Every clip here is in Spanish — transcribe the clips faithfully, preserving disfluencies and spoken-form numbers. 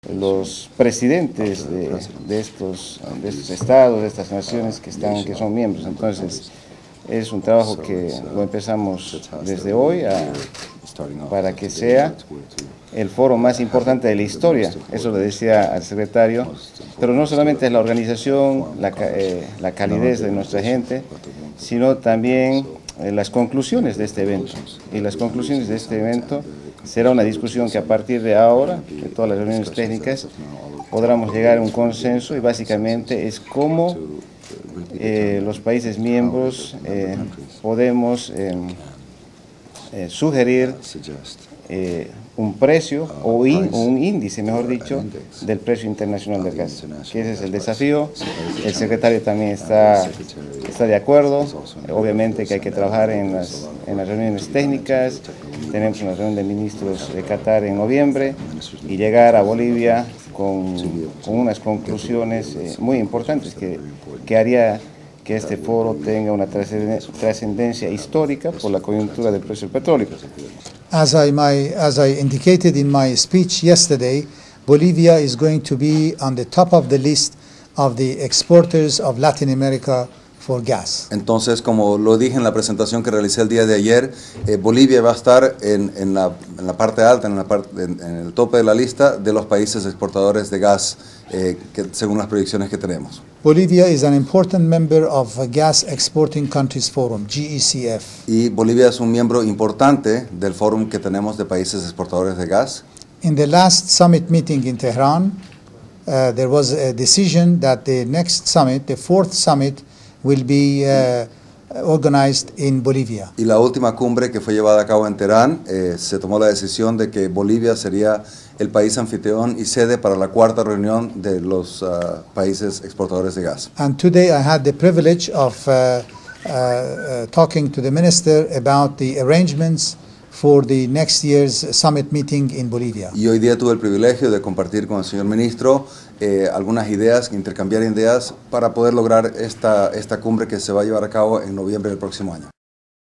los presidentes de, de, estos, de estos estados, de estas naciones que, están, que son miembros. Entonces, es un trabajo que lo empezamos desde hoy a, para que sea el foro más importante de la historia. Eso lo decía al secretario, pero no solamente es la organización, la, eh, la calidez de nuestra gente, sino también eh, las conclusiones de este evento. Y las conclusiones de este evento será una discusión que a partir de ahora, de todas las reuniones técnicas, podamos llegar a un consenso, y básicamente es cómo eh, los países miembros eh, podemos eh, eh, sugerir eh, un precio o in, un índice, mejor dicho, del precio internacional del gas, que ese es el desafío. El secretario también está, está de acuerdo. Obviamente que hay que trabajar en las, en las reuniones técnicas. Tenemos una reunión de ministros de Qatar en noviembre y llegar a Bolivia con, con unas conclusiones eh, muy importantes que, que haría que este foro tenga una trascendencia histórica por la coyuntura del precio del petróleo. As I, my, as I indicated in my speech yesterday, Bolivia is going to be on the top of the list of the exporters of Latin America for gas. Entonces, como lo dije en la presentación que realicé el día de ayer, eh, Bolivia va a estar en, en, la, en la parte alta, en, la parte, en, en el tope de la lista de los países exportadores de gas, eh, que, según las proyecciones que tenemos. Bolivia is an important member of the Gas Exporting Countries Forum, G E C F. Y Bolivia es un miembro importante del fórum que tenemos de países exportadores de gas. In the last summit meeting in Tehran, uh, there was a decision that the next summit, the fourth summit, will be uh, organized in Bolivia. Y la última cumbre que fue llevada a cabo en Teherán, eh, se tomó la decisión de que Bolivia sería el país anfitrión y sede para la cuarta reunión de los uh, países exportadores de gas. And today I had the privilege of uh, uh, uh, talking to the minister about the arrangements for the next year's summit meeting in Bolivia. Y hoy día tuve el privilegio de compartir con el señor ministro eh, algunas ideas, intercambiar ideas para poder lograr esta, esta cumbre que se va a llevar a cabo en noviembre del próximo año.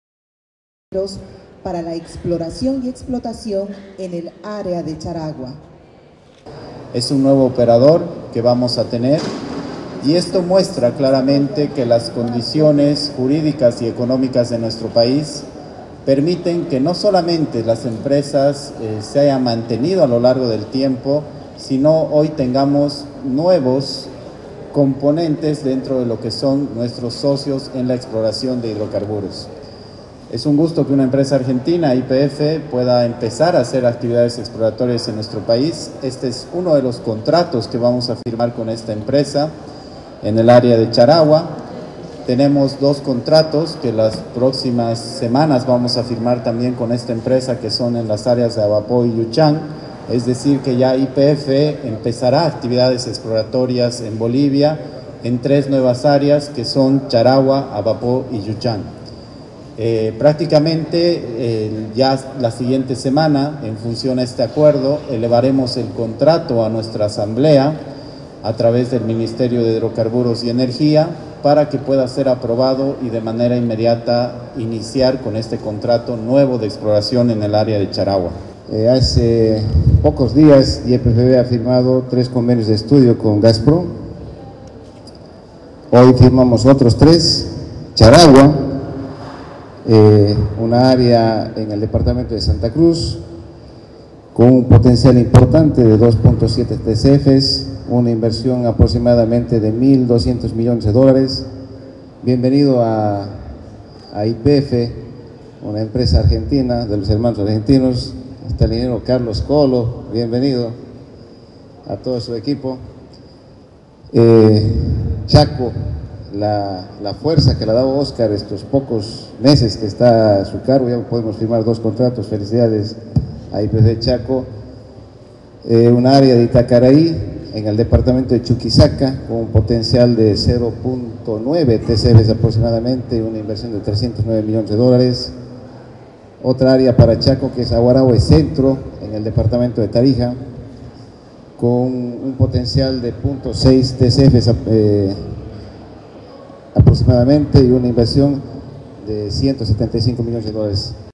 Para la exploración y explotación en el área de Charagua. Es un nuevo operador que vamos a tener, y esto muestra claramente que las condiciones jurídicas y económicas de nuestro país permiten que no solamente las empresas eh, se hayan mantenido a lo largo del tiempo, sino hoy tengamos nuevos componentes dentro de lo que son nuestros socios en la exploración de hidrocarburos. Es un gusto que una empresa argentina, Y P F, pueda empezar a hacer actividades exploratorias en nuestro país. Este es uno de los contratos que vamos a firmar con esta empresa en el área de Charagua. Tenemos dos contratos que las próximas semanas vamos a firmar también con esta empresa, que son en las áreas de Abapó y Yuchán. Es decir, que ya Y P F empezará actividades exploratorias en Bolivia en tres nuevas áreas, que son Charagua, Abapó y Yuchán. Eh, prácticamente eh, ya la siguiente semana, en función a este acuerdo, elevaremos el contrato a nuestra asamblea a través del Ministerio de Hidrocarburos y Energía para que pueda ser aprobado y de manera inmediata iniciar con este contrato nuevo de exploración en el área de Charagua. Eh, hace pocos días Y P F B ha firmado tres convenios de estudio con Gazprom. Hoy firmamos otros tres. Charagua, Eh, una área en el departamento de Santa Cruz con un potencial importante de dos punto siete T C Fs, una inversión aproximadamente de mil doscientos millones de dólares. Bienvenido a, a Y P F, una empresa argentina de los hermanos argentinos. Está el ingeniero Carlos Colo, bienvenido a todo su equipo. eh, Chaco, La, la fuerza que le ha dado Oscar estos pocos meses que está a su cargo, ya podemos firmar dos contratos. Felicidades a Y P F Chaco. Eh, un área de Itacaraí en el departamento de Chuquisaca con un potencial de cero punto nueve T C Fs aproximadamente, una inversión de trescientos nueve millones de dólares. Otra área para Chaco, que es Aguarahue Centro en el departamento de Tarija, con un potencial de cero punto seis T C Fs eh, aproximadamente, y una inversión de ciento setenta y cinco millones de dólares.